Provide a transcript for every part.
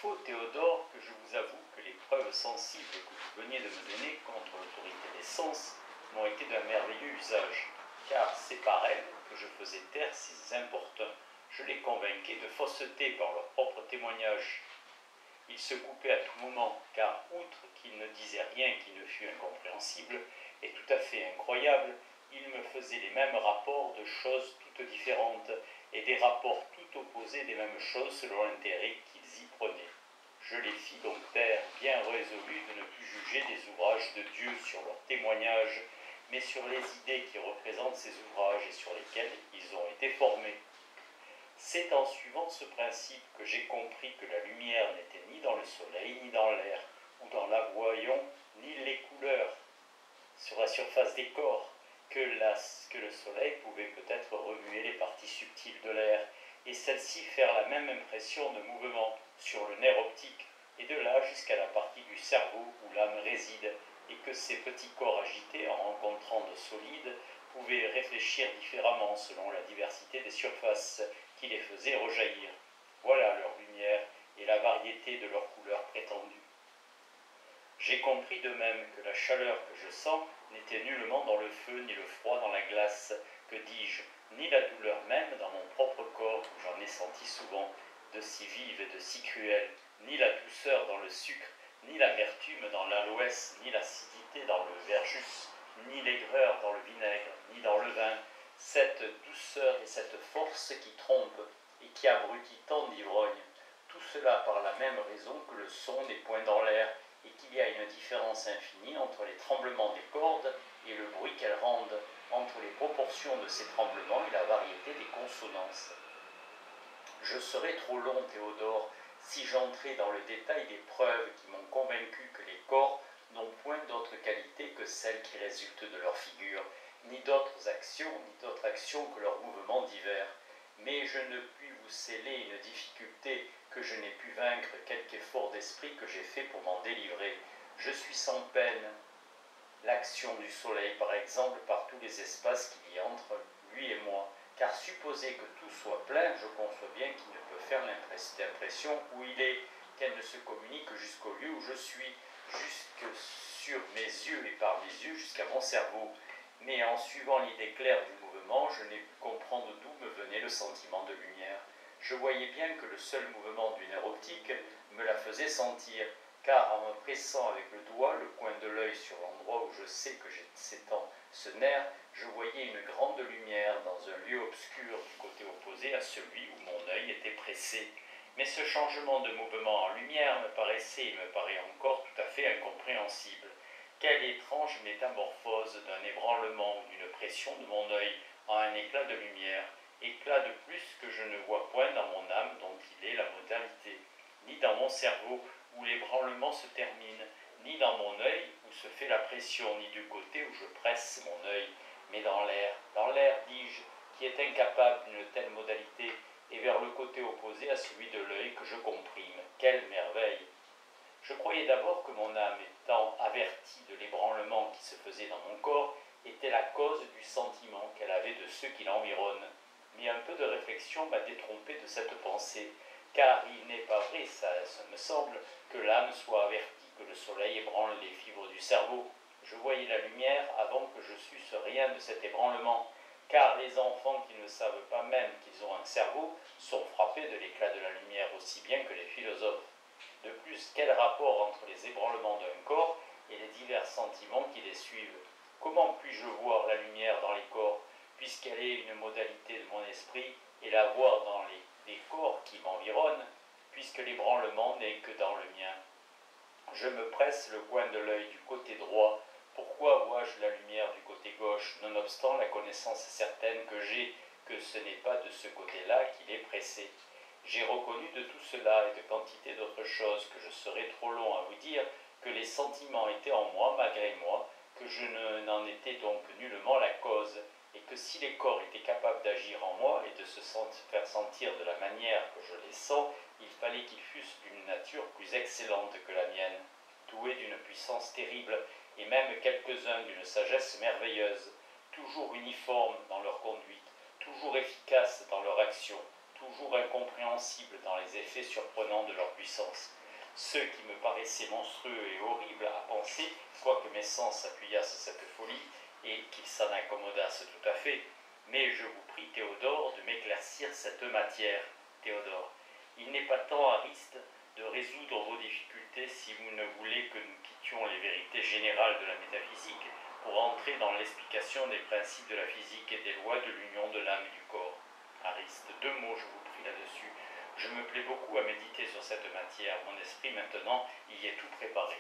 faut, Théodore, que je vous avoue que les preuves sensibles que vous veniez de me donner contre l'autorité des sens m'ont été d'un merveilleux usage, car c'est par elles que je faisais taire ces importuns. Je les convainquais de fausseté par leur propre témoignage. Ils se coupaient à tout moment, car outre qu'ils ne disaient rien qui ne fût incompréhensible et tout à fait incroyable, ils me faisaient les mêmes rapports de choses toutes différentes, et des rapports tout opposés des mêmes choses selon l'intérêt qu'ils y prenaient. Je les fis donc taire, bien résolus de ne plus juger des ouvrages de Dieu sur leurs témoignages, mais sur les idées qui représentent ces ouvrages et sur lesquelles ils ont été formés. C'est en suivant ce principe que j'ai compris que la lumière n'était ni dans le soleil, ni dans l'air, ou dans l'avoyon, ni les couleurs, sur la surface des corps, que le soleil pouvait peut-être remuer les parties subtiles de l'air, et celles-ci faire la même impression de mouvement sur le nerf optique, et de là jusqu'à la partie du cerveau où l'âme réside, et que ces petits corps agités, en rencontrant de solides, pouvaient réfléchir différemment selon la diversité des surfaces qui les faisaient rejaillir. Voilà leur lumière et la variété de leurs couleurs prétendues. J'ai compris de même que la chaleur que je sens n'était nullement dans le feu ni le froid dans la glace, que dis-je, ni la douleur même dans mon propre corps, où j'en ai senti souvent, de si vive et de si cruelle, ni la douceur dans le sucre, ni l'amertume dans l'aloès, ni l'acidité dans le verjus, ni l'aigreur dans le vinaigre, ni dans le vin, cette douceur et cette force qui trompent et qui abrutit tant d'ivrognes, tout cela par la même raison que le son n'est point dans l'air, et qu'il y a une différence infinie entre les tremblements des cordes et le bruit qu'elles rendent, entre les proportions de ces tremblements et la variété des consonances. Je serais trop long, Théodore, si j'entrais dans le détail des preuves qui m'ont convaincu que les corps n'ont point d'autre qualité que celles qui résultent de leur figure, ni d'autres actions que leurs mouvements divers. Mais je ne puis vous sceller une difficulté que je n'ai pu vaincre quelque effort d'esprit que j'ai fait pour m'en délivrer. Je suis sans peine l'action du soleil, par exemple, par tous les espaces qu'il y a entre lui et moi, car supposer que tout soit plein, je conçois bien qu'il ne peut faire l'impression où il est, qu'elle ne se communique jusqu'au lieu où je suis, jusque sur mes yeux et par mes yeux jusqu'à mon cerveau. Mais en suivant l'idée claire du mouvement, je n'ai pu comprendre d'où me venait le sentiment de lumière. Je voyais bien que le seul mouvement du nerf optique me la faisait sentir, car en me pressant avec le doigt le coin de l'œil sur l'endroit où je sais que s'étend ce nerf, je voyais une grande lumière dans un lieu obscur du côté opposé à celui où mon œil était pressé. Mais ce changement de mouvement en lumière me paraissait et me paraît encore tout à fait incompréhensible. Quelle étrange métamorphose d'un ébranlement ou d'une pression de mon œil en un éclat de lumière, éclat de plus que je ne vois point dans mon âme dont il est la modalité, ni dans mon cerveau où l'ébranlement se termine, ni dans mon œil où se fait la pression, ni du côté où je presse mon œil, mais dans l'air, dis-je, qui est incapable d'une telle modalité, et vers le côté opposé à celui de l'œil que je comprime. Quelle merveille! Je croyais d'abord que mon âme, étant avertie de l'ébranlement qui se faisait dans mon corps, était la cause du sentiment qu'elle avait de ceux qui l'environnent. Mais un peu de réflexion m'a détrompé de cette pensée, car il n'est pas vrai, ça me semble, que l'âme soit avertie que le soleil ébranle les fibres du cerveau. Je voyais la lumière avant que je susse rien de cet ébranlement, car les enfants qui ne savent pas même qu'ils ont un cerveau sont frappés de l'éclat de la lumière aussi bien que les philosophes. De plus, quel rapport entre les ébranlements d'un corps et les divers sentiments qui les suivent? Comment puis-je voir la lumière dans les corps, puisqu'elle est une modalité de mon esprit, et la voir dans les corps qui m'environnent, puisque l'ébranlement n'est que dans le mien? Je me presse le coin de l'œil du côté droit. Pourquoi vois-je la lumière du côté gauche, nonobstant la connaissance certaine que j'ai que ce n'est pas de ce côté-là qu'il est pressé? J'ai reconnu de tout cela et de quantité d'autres choses que je serais trop long à vous dire, que les sentiments étaient en moi malgré moi, que je n'en étais donc nullement la cause, et que si les corps étaient capables d'agir en moi et de se faire sentir de la manière que je les sens, il fallait qu'ils fussent d'une nature plus excellente que la mienne, doués d'une puissance terrible, et même quelques-uns d'une sagesse merveilleuse, toujours uniformes dans leur conduite, toujours efficaces dans leur action, toujours incompréhensibles dans les effets surprenants de leur puissance. Ce qui me paraissait monstrueux et horrible à penser, quoique mes sens appuyassent cette folie, et qu'ils s'en accommodassent tout à fait, mais je vous prie, Théodore, de m'éclaircir cette matière. Théodore, il n'est pas temps, Ariste, de résoudre vos difficultés si vous ne voulez que nous quittions les vérités générales de la métaphysique pour entrer dans l'explication des principes de la physique et des lois de l'union de l'âme et du corps. Ariste, 2 mots, je vous prie là-dessus. Je me plais beaucoup à méditer sur cette matière. Mon esprit, maintenant, y est tout préparé.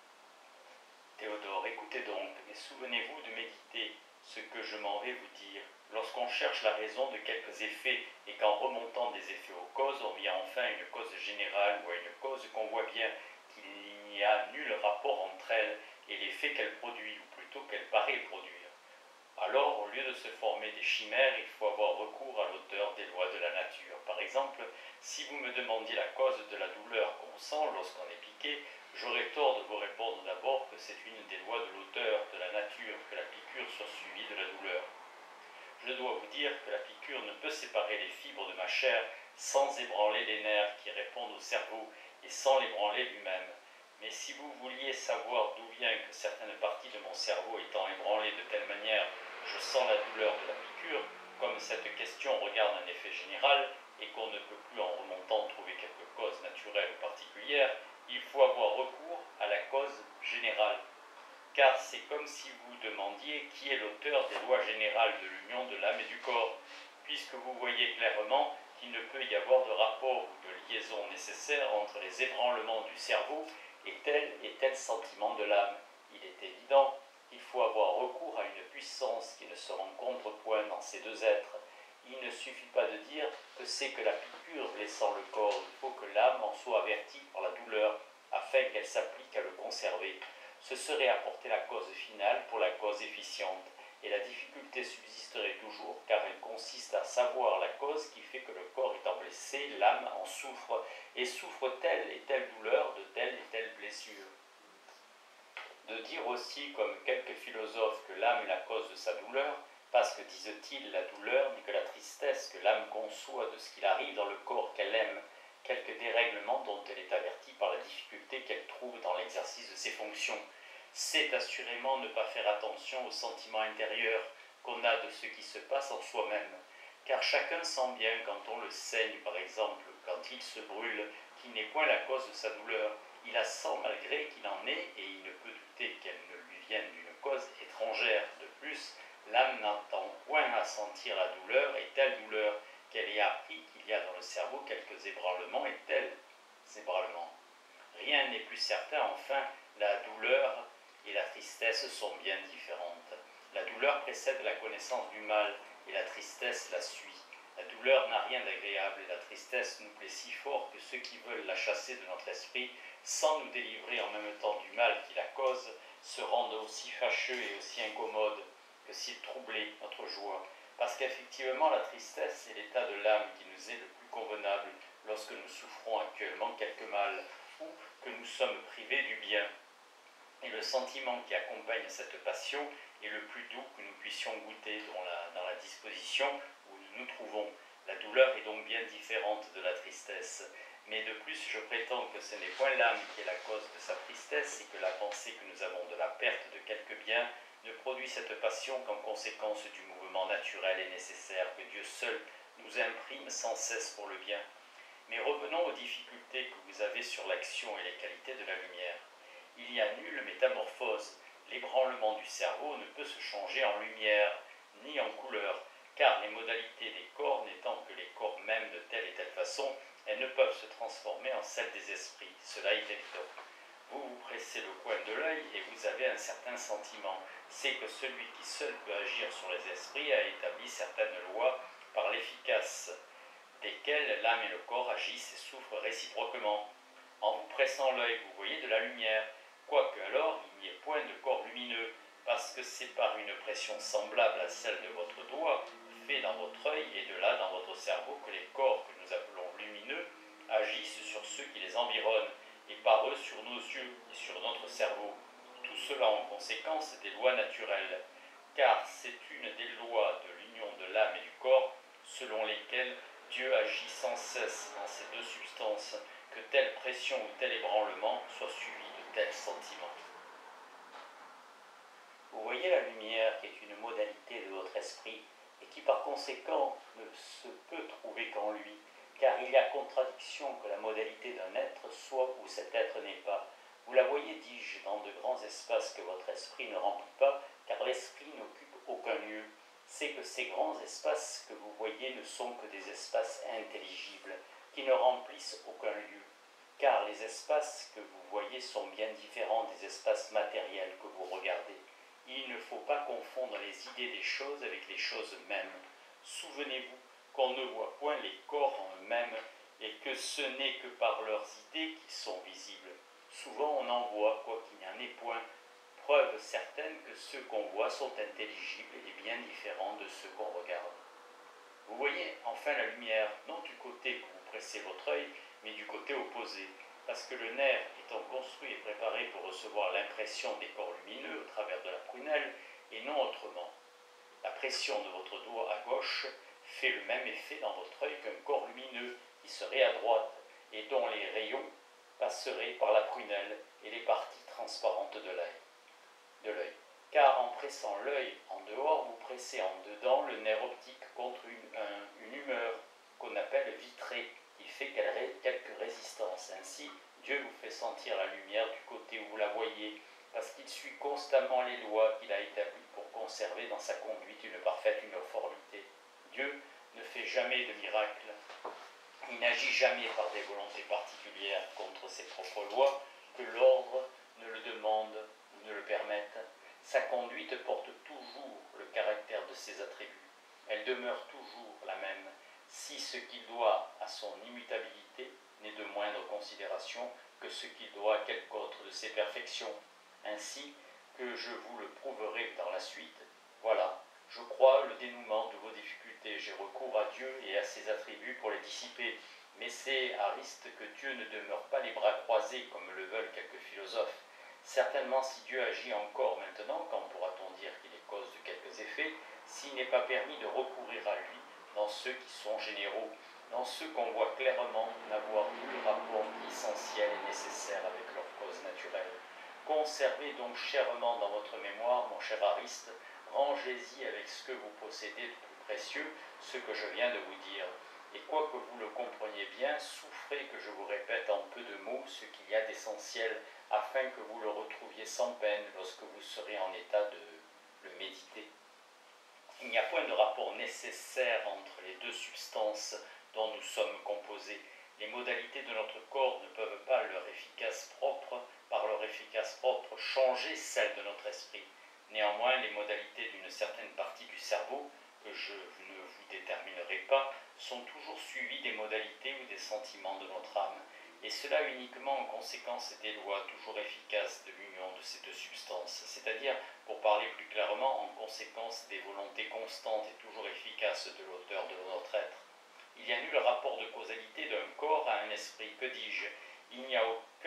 Théodore, écoutez donc, mais souvenez-vous de méditer ce que je m'en vais vous dire. Lorsqu'on cherche la raison de quelques effets et qu'en remontant des effets aux causes, on vient enfin à une cause générale ou à une cause qu'on voit bien qu'il n'y a nul rapport entre elle et l'effet qu'elle produit, ou plutôt qu'elle paraît produire. Alors, au lieu de se former des chimères, il faut avoir recours à l'auteur des lois de la nature. Par exemple, si vous me demandiez la cause de la douleur qu'on sent lorsqu'on est piqué, j'aurais tort de vous répondre d'abord que c'est une des lois de l'auteur de la nature que la piqûre soit suivie de la douleur. Je dois vous dire que la piqûre ne peut séparer les fibres de ma chair sans ébranler les nerfs qui répondent au cerveau et sans l'ébranler lui-même. Mais si vous vouliez savoir d'où vient que certaines parties de mon cerveau étant ébranlées de telle manière, je sens la douleur de la piqûre, comme cette question regarde un effet général et qu'on ne peut plus en remontant trouver quelque cause naturelle ou particulière, il faut avoir recours à la cause générale. Car c'est comme si vous demandiez qui est l'auteur des lois générales de l'union de l'âme et du corps, puisque vous voyez clairement qu'il ne peut y avoir de rapport ou de liaison nécessaire entre les ébranlements du cerveau et tel sentiment de l'âme. Il est évident qu'il faut avoir recours à une puissance qui ne se rencontre point dans ces deux êtres. Il ne suffit pas de dire que c'est que la piqûre blessant le corps, il faut que l'âme en soit avertie par la douleur, afin qu'elle s'applique à le conserver. Ce serait apporter la cause finale pour la cause efficiente, et la difficulté subsisterait toujours, car elle consiste à savoir la cause qui fait que le corps étant blessé, l'âme en souffre, et souffre telle et telle douleur de telle et telle blessure. De dire aussi, comme quelques philosophes, que l'âme est la cause de sa douleur, parce que, disent-ils, la douleur n'est que la tristesse que l'âme conçoit de ce qu'il arrive dans le corps qu'elle aime, quelque dérèglement dont elle est avertie par la difficulté qu'elle trouve dans l'exercice de ses fonctions. C'est assurément ne pas faire attention aux sentiments intérieurs qu'on a de ce qui se passe en soi-même, car chacun sent bien quand on le saigne, par exemple, quand il se brûle, qu'il n'est point la cause de sa douleur. Il la sent malgré qu'il en est, et il ne peut douter qu'elle ne lui vienne d'une cause étrangère. De plus, l'âme n'entend point à sentir la douleur, et telle douleur qu'elle ait appris qu'il y a dans le cerveau quelques ébranlements, et tels ébranlements. Rien n'est plus certain, enfin, la douleur et la tristesse sont bien différentes. La douleur précède la connaissance du mal, et la tristesse la suit. La douleur n'a rien d'agréable, et la tristesse nous plaît si fort que ceux qui veulent la chasser de notre esprit, sans nous délivrer en même temps du mal qui la cause, se rendent aussi fâcheux et aussi incommodes que s'ils troublaient notre joie. Parce qu'effectivement, la tristesse est l'état de l'âme qui nous est le plus convenable lorsque nous souffrons actuellement quelque mal, ou que nous sommes privés du bien. Et le sentiment qui accompagne cette passion est le plus doux que nous puissions goûter dans la disposition où nous nous trouvons. La douleur est donc bien différente de la tristesse. Mais de plus, je prétends que ce n'est point l'âme qui est la cause de sa tristesse, et que la pensée que nous avons de la perte de quelque bien ne produit cette passion qu'en conséquence du mouvement naturel et nécessaire que Dieu seul nous imprime sans cesse pour le bien. Mais revenons aux difficultés que vous avez sur l'action et les qualités de la lumière. Il n'y a nulle métamorphose. L'ébranlement du cerveau ne peut se changer en lumière, ni en couleur, car les modalités des corps n'étant que les corps mêmes de telle et telle façon, elles ne peuvent se transformer en celles des esprits. Cela est évident. Vous vous pressez le coin de l'œil et vous avez un certain sentiment. C'est que celui qui seul peut agir sur les esprits a établi certaines lois par l'efficace desquelles l'âme et le corps agissent et souffrent réciproquement. En vous pressant l'œil, vous voyez de la lumière, quoique alors il n'y ait point de corps lumineux, parce que c'est par une pression semblable à celle de votre doigt, fait dans votre œil et de là dans votre cerveau, que les corps que nous appelons lumineux agissent sur ceux qui les environnent, et par eux sur nos yeux et sur notre cerveau. Tout cela en conséquence des lois naturelles, car c'est une des lois de l'union de l'âme et du corps, selon lesquelles Dieu agit sans cesse dans ces deux substances, que telle pression ou tel ébranlement soit suivi de tels sentiments. Vous voyez la lumière qui est une modalité de votre esprit et qui par conséquent ne se peut trouver qu'en lui, car il y a contradiction que la modalité d'un être soit où cet être n'est pas. Vous la voyez, dis-je, dans de grands espaces que votre esprit ne remplit pas, car l'esprit n'occupe aucun lieu. C'est que ces grands espaces que vous voyez ne sont que des espaces intelligibles, qui ne remplissent aucun lieu, car les espaces que vous voyez sont bien différents des espaces matériels que vous regardez. Il ne faut pas confondre les idées des choses avec les choses mêmes. Souvenez-vous qu'on ne voit point les corps en eux-mêmes et que ce n'est que par leurs idées qu'ils sont visibles. Souvent on en voit, quoiqu'il n'y en ait point, preuve certaine que ceux qu'on voit sont intelligibles et bien différents de ceux qu'on regarde. Vous voyez enfin la lumière, non du côté que vous pressez votre œil, mais du côté opposé, parce que le nerf étant construit et préparé pour recevoir l'impression des corps lumineux au travers de la prunelle, et non autrement. La pression de votre doigt à gauche fait le même effet dans votre œil qu'un corps lumineux qui serait à droite et dont les rayons passeraient par la prunelle et les parties transparentes de l'œil. Car en pressant l'œil en dehors, vous pressez en dedans le nerf optique contre une humeur qu'on appelle vitrée, qui fait quelque résistance. Ainsi, Dieu vous fait sentir la lumière du côté où vous la voyez, parce qu'il suit constamment les lois qu'il a établies pour conserver dans sa conduite une parfaite uniformité. Dieu ne fait jamais de miracle. Il n'agit jamais par des volontés particulières contre ses propres lois, que l'ordre ne le demande ou ne le permette. Sa conduite porte toujours le caractère de ses attributs. Elle demeure toujours la même, si ce qu'il doit à son immutabilité n'est de moindre considération que ce qu'il doit à quelque autre de ses perfections. Ainsi que je vous le prouverai dans la suite. Voilà, je crois le dénouement de vos difficultés. J'ai recours à Dieu et à ses attributs pour les dissiper. Mais c'est à risque que Dieu ne demeure pas les bras croisés comme le veulent quelques philosophes. Certainement, si Dieu agit encore maintenant, quand pourra-t-on dire qu'il est cause de quelques effets, s'il n'est pas permis de recourir à lui dans ceux qui sont généraux, dans ceux qu'on voit clairement n'avoir nul rapport essentiel et nécessaire avec leur cause naturelle. Conservez donc chèrement dans votre mémoire, mon cher Ariste, rangez-y avec ce que vous possédez de plus précieux, ce que je viens de vous dire. Et quoique vous le compreniez bien, souffrez que je vous répète en peu de mots ce qu'il y a d'essentiel, afin que vous le retrouviez sans peine lorsque vous serez en état de le méditer. Il n'y a point de rapport nécessaire entre les deux substances dont nous sommes composés. Les modalités de notre corps ne peuvent pas par leur efficace propre, changer celles de notre esprit. Néanmoins, les modalités d'une certaine partie du cerveau, que je ne vous déterminerai pas, sont toujours suivies des modalités ou des sentiments de notre âme, et cela uniquement en conséquence des lois toujours efficaces de l'union de ces deux substances, c'est-à-dire, pour parler plus clairement, en conséquence des volontés constantes et toujours efficaces de l'auteur de notre être. Il n'y a nul rapport de causalité d'un corps à un esprit, que dis-je? Il n'y en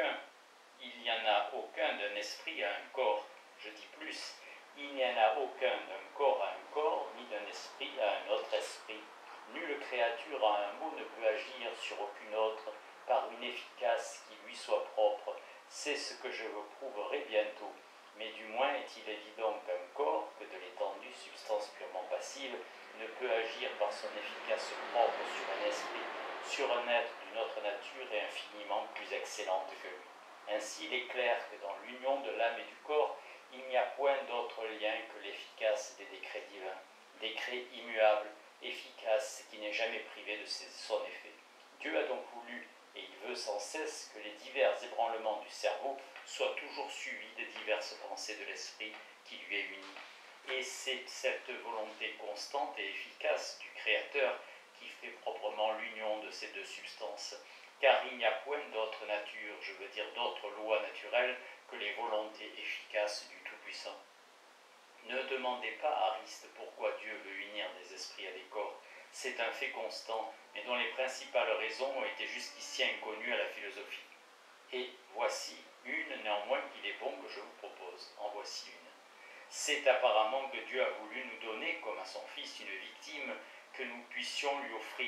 a aucun d'un esprit à un corps. Je dis plus, il n'y en a aucun d'un corps à un corps, ni d'un esprit à un autre esprit. Nulle créature en un mot ne peut agir sur aucune autre par une efficace qui lui soit propre. C'est ce que je vous prouverai bientôt. Mais du moins est-il évident qu'un corps, que de l'étendue, substance purement passive, ne peut agir par son efficace propre sur un esprit, sur un être d'une autre nature et infiniment plus excellente que lui. Ainsi, il est clair que dans l'union de l'âme et du corps, il n'y a point d'autre lien que l'efficace des décrets divins, décrets immuables, efficaces, qui n'est jamais privé de son effet. Dieu a donc voulu, et il veut sans cesse, que les divers ébranlements du cerveau soient toujours suivis des diverses pensées de l'esprit qui lui est uni. Et c'est cette volonté constante et efficace du Créateur qui fait proprement l'union de ces deux substances, car il n'y a point d'autre nature, je veux dire d'autre loi naturelle, que les volontés efficaces du Tout-Puissant. Ne demandez pas à Ariste pourquoi Dieu veut unir des esprits à des corps. C'est un fait constant, mais dont les principales raisons ont été jusqu'ici inconnues à la philosophie. Et voici une néanmoins qu'il est bon que je vous propose. En voici une. C'est apparemment que Dieu a voulu nous donner, comme à son Fils, une victime que nous puissions lui offrir,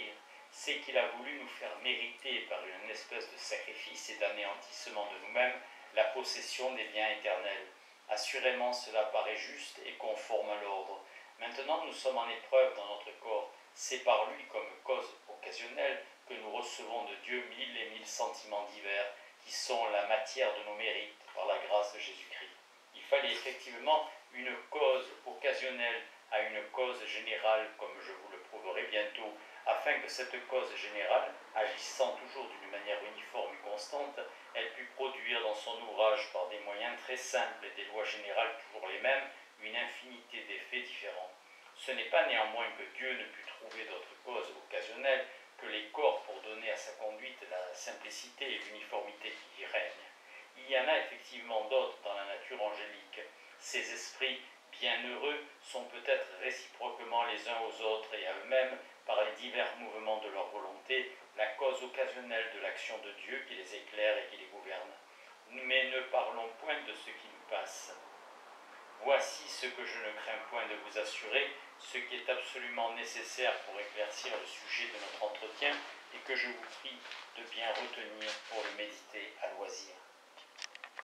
c'est qu'il a voulu nous faire mériter par une espèce de sacrifice et d'anéantissement de nous-mêmes la possession des biens éternels. Assurément, cela paraît juste et conforme à l'ordre. Maintenant, nous sommes en épreuve dans notre corps. C'est par lui, comme cause occasionnelle, que nous recevons de Dieu 1000 et 1000 sentiments divers, qui sont la matière de nos mérites par la grâce de Jésus-Christ. Il fallait effectivement une cause occasionnelle à une cause générale, comme je vous le prouverai bientôt, afin que cette cause générale, agissant toujours d'une manière uniforme et constante, elle pût produire dans son ouvrage, par des moyens très simples et des lois générales toujours les mêmes, une infinité d'effets différents. Ce n'est pas néanmoins que Dieu ne put trouver d'autres causes occasionnelles que les corps pour donner à sa conduite la simplicité et l'uniformité qui y règnent. Il y en a effectivement d'autres dans la nature angélique. Ces esprits bienheureux sont peut-être réciproquement les uns aux autres et à eux-mêmes, par les divers mouvements de leur volonté, la cause occasionnelle de l'action de Dieu qui les éclaire et qui les gouverne. Mais ne parlons point de ce qui nous passe. Voici ce que je ne crains point de vous assurer, ce qui est absolument nécessaire pour éclaircir le sujet de notre entretien et que je vous prie de bien retenir pour le méditer à loisir.